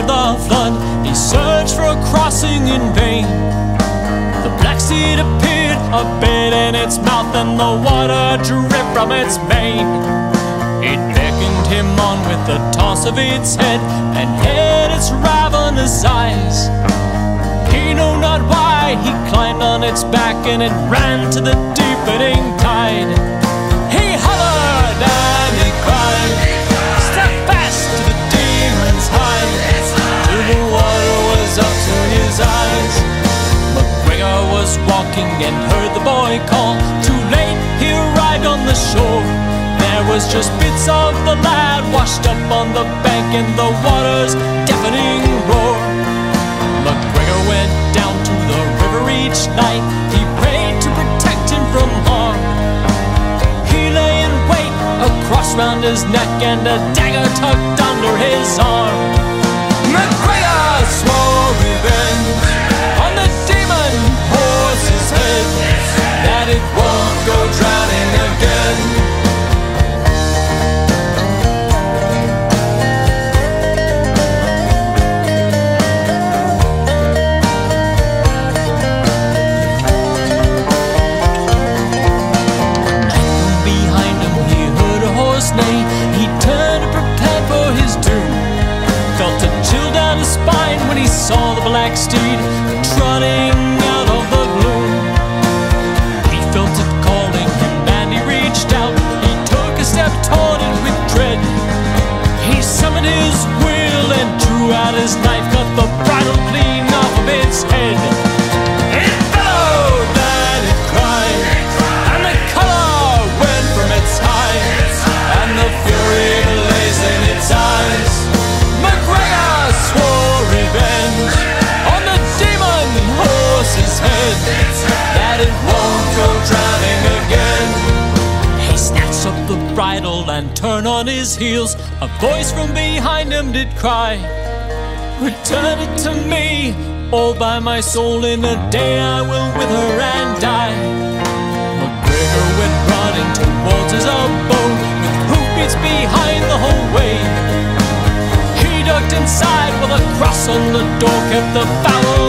of the flood, he searched for a crossing in vain. The black sea appeared, a bit in its mouth, and the water dripped from its mane. It beckoned him on with a toss of its head, and hid its ravenous eyes. He knew not why, he climbed on its back, and it ran to the deepening tide. He hollered and he cried, "Step fast to the demon's hide," till the water was up to his eyes. MacGregor was walking and heard the boy call. Too late, he arrived on the shore. There was just bits of the lad washed up on the bank in the water's deafening roar. MacGregor went down to the river each night. He prayed to protect him from harm. He lay in wait, a cross round his neck and a dagger tucked under his arm. MacGregor swore revenge on the demon horse's head, that it won't go drowning again. He turned and prepared for his doom. Felt a chill down his spine when he saw the black steed trotting out of the gloom. He felt it calling him and he reached out. He took a step toward it with dread. He summoned his will and drew out his knife, cut the bridle clean off of its head. It bellowed and it cried, and the color went from its hide, and the fury blazed in its eyes. MacGregor swore revenge on the demon horse's head, that it won't go drowning again. He snatched up the bridle and turned on his heels. A voice from behind him did cry, "Return it to me, all by my soul. In a day I will wither and die." MacGregor went running towards his abode, with hoofbeats behind the whole way. He ducked inside while the cross on the door kept the foul